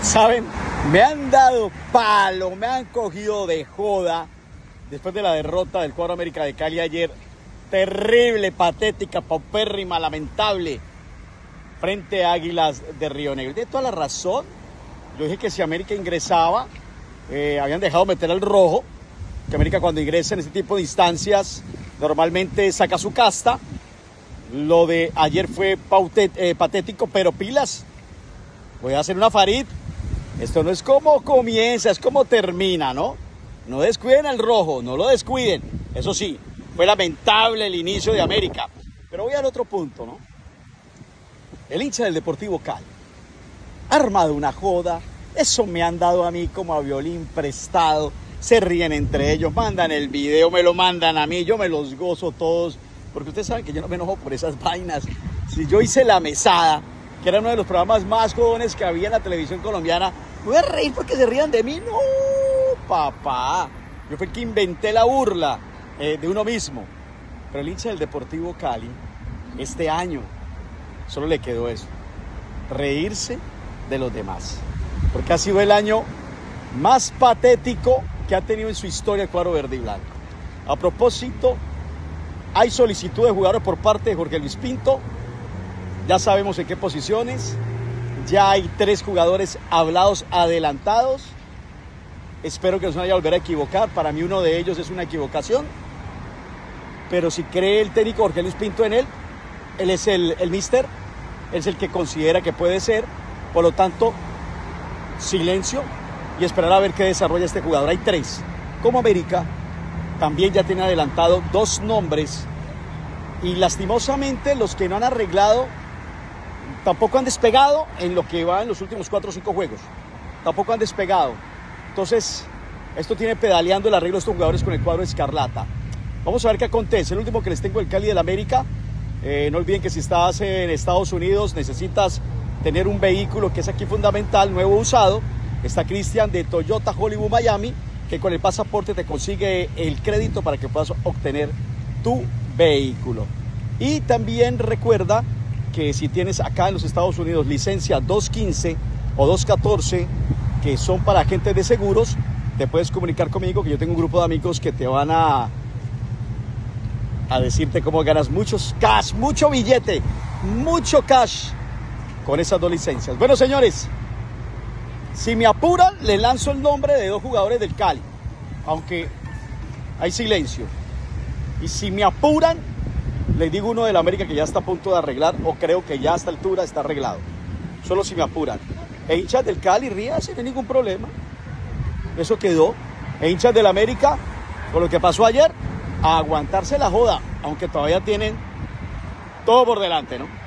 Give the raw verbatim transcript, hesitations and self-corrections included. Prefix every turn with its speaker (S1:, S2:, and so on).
S1: Saben, me han dado palo, me han cogido de joda después de la derrota del cuadro América de Cali ayer. Terrible, patética, paupérrima, lamentable frente a Águilas de Río Negro. Tiene toda la razón. Yo dije que si América ingresaba, eh, habían dejado meter al rojo, que América cuando ingresa en este tipo de instancias normalmente saca su casta. Lo de ayer fue pautet, eh, patético, pero pilas. Voy a hacer una Farid. Esto no es como comienza, es como termina, ¿no? No descuiden al rojo, no lo descuiden. Eso sí, fue lamentable el inicio de América. Pero voy al otro punto, ¿no? El hincha del Deportivo Cali ha armado una joda. Eso me han dado a mí como a violín prestado. Se ríen entre ellos, mandan el video, me lo mandan a mí. Yo me los gozo todos, porque ustedes saben que yo no me enojo por esas vainas. Si yo hice La Mesada, que era uno de los programas más jóvenes que había en la televisión colombiana, me voy a reír porque se rían de mí. No, papá. Yo fui el que inventé la burla eh, de uno mismo. Pero el hincha del Deportivo Cali, este año, solo le quedó eso: reírse de los demás. Porque ha sido el año más patético que ha tenido en su historia el cuadro verde y blanco. A propósito, hay solicitud de jugadores por parte de Jorge Luis Pinto. Ya sabemos en qué posiciones. Ya hay tres jugadores hablados adelantados. Espero que no se vaya a volver a equivocar. Para mí uno de ellos es una equivocación. Pero si cree el técnico Jorge Luis Pinto en él, él es el, el míster, él es el que considera que puede ser. Por lo tanto, silencio y esperar a ver qué desarrolla este jugador. Hay tres. Como América también ya tiene adelantado dos nombres. Y lastimosamente los que no han arreglado tampoco han despegado en lo que va en los últimos cuatro o cinco juegos. Tampoco han despegado. Entonces, esto tiene pedaleando el arreglo de estos jugadores con el cuadro escarlata. Vamos a ver qué acontece. El último que les tengo, el Cali del América. Eh, no olviden que si estás en Estados Unidos necesitas tener un vehículo que es aquí fundamental, nuevo usado. Está Cristian de Toyota Hollywood Miami, que con el pasaporte te consigue el crédito para que puedas obtener tu vehículo. Y también recuerda que si tienes acá en los Estados Unidos licencia dos quince o dos catorce, que son para agentes de seguros, te puedes comunicar conmigo, que yo tengo un grupo de amigos que te van a a decirte cómo ganas muchos cash, mucho billete, mucho cash con esas dos licencias. Bueno, señores, si me apuran, les lanzo el nombre de dos jugadores del Cali, aunque hay silencio. Y si me apuran, les digo uno del América que ya está a punto de arreglar, o creo que ya a esta altura está arreglado. Solo si me apuran. E hinchas del Cali, ríase, no hay ningún problema. Eso quedó. E hinchas del América, con lo que pasó ayer, a aguantarse la joda, aunque todavía tienen todo por delante, ¿no?